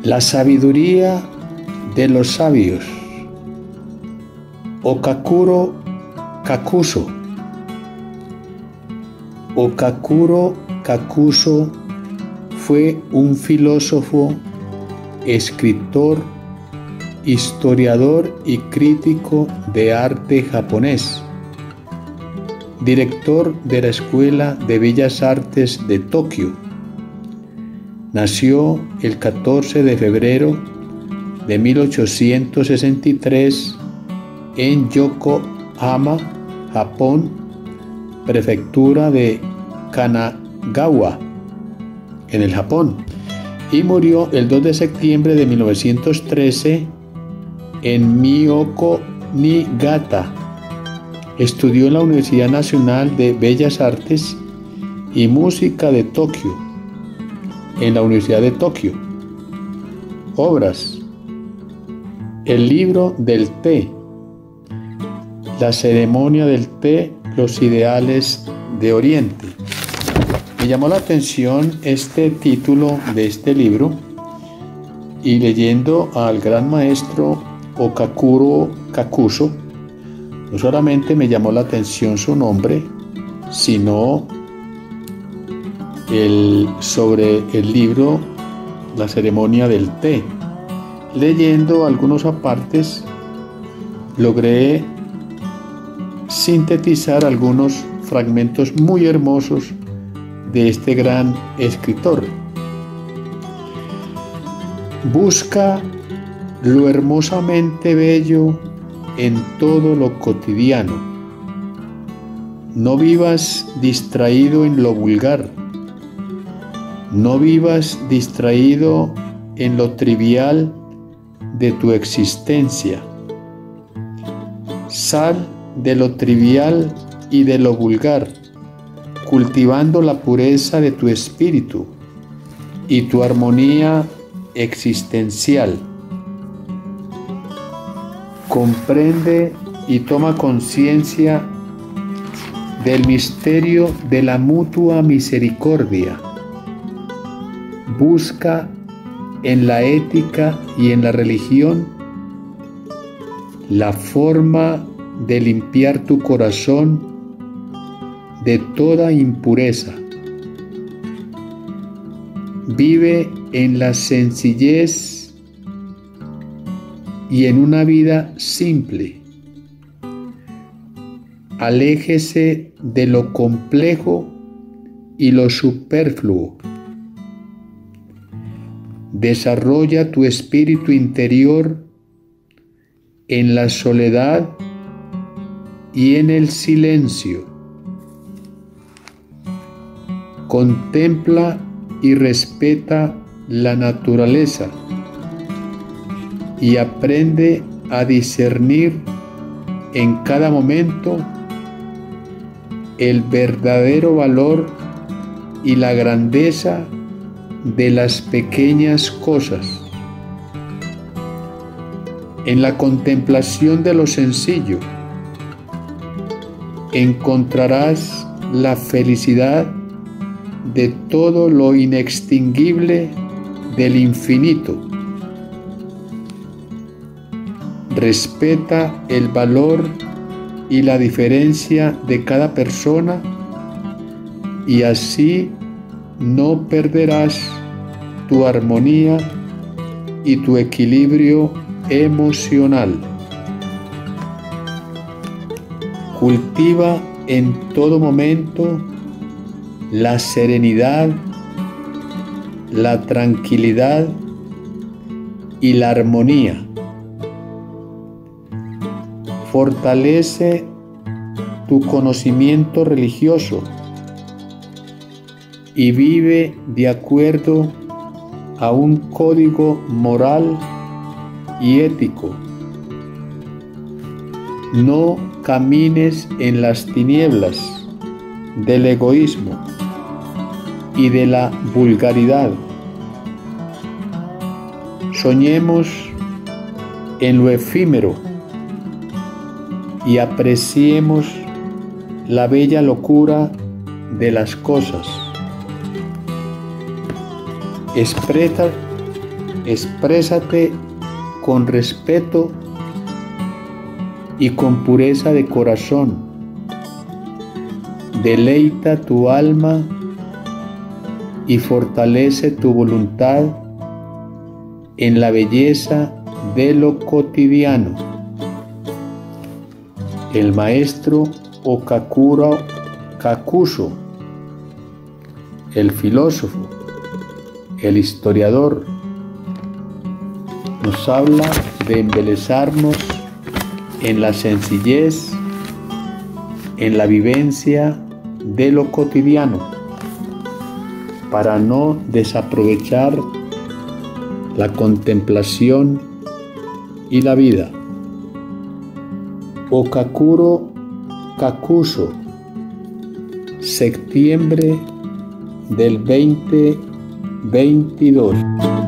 La sabiduría de los sabios. Okakuro Kakuzo. Okakuro Kakuzo fue un filósofo, escritor, historiador y crítico de arte japonés, director de la Escuela de Bellas Artes de Tokio. Nació el 14 de febrero de 1863 en Yokohama, Japón, prefectura de Kanagawa, en el Japón, y murió el 2 de septiembre de 1913 en Miyako, Niigata. Estudió en la Universidad Nacional de Bellas Artes y Música de Tokio, en la Universidad de Tokio. Obras: El libro del té, La ceremonia del té, los ideales de Oriente. Me llamó la atención este título de este libro, y leyendo al gran maestro Okakuro Kakuzo, no solamente me llamó la atención su nombre, sino sobre el libro La ceremonia del té. Leyendo algunos apartes, logré sintetizar algunos fragmentos muy hermosos de este gran escritor. Busca lo hermosamente bello en todo lo cotidiano. No vivas distraído en lo vulgar. No vivas distraído en lo trivial de tu existencia. Sal de lo trivial y de lo vulgar, cultivando la pureza de tu espíritu y tu armonía existencial. Comprende y toma conciencia del misterio de la mutua misericordia. Busca en la ética y en la religión la forma de limpiar tu corazón de toda impureza. Vive en la sencillez y en una vida simple. Aléjese de lo complejo y lo superfluo. Desarrolla tu espíritu interior en la soledad y en el silencio. Contempla y respeta la naturaleza y aprende a discernir en cada momento el verdadero valor y la grandeza de las pequeñas cosas. En la contemplación de lo sencillo encontrarás la felicidad de todo lo inextinguible del infinito. Respeta el valor y la diferencia de cada persona, y así no perderás tu armonía y tu equilibrio emocional. Cultiva en todo momento la serenidad, la tranquilidad y la armonía. Fortalece tu conocimiento religioso y vive de acuerdo a un código moral y ético. No camines en las tinieblas del egoísmo y de la vulgaridad. Soñemos en lo efímero y apreciemos la bella locura de las cosas. Exprésate con respeto y con pureza de corazón. Deleita tu alma y fortalece tu voluntad en la belleza de lo cotidiano. El maestro Okakura Kakusho, el filósofo, el historiador, nos habla de embelezarnos en la sencillez, en la vivencia de lo cotidiano, para no desaprovechar la contemplación y la vida. Okakura Kakusho, septiembre del 2022.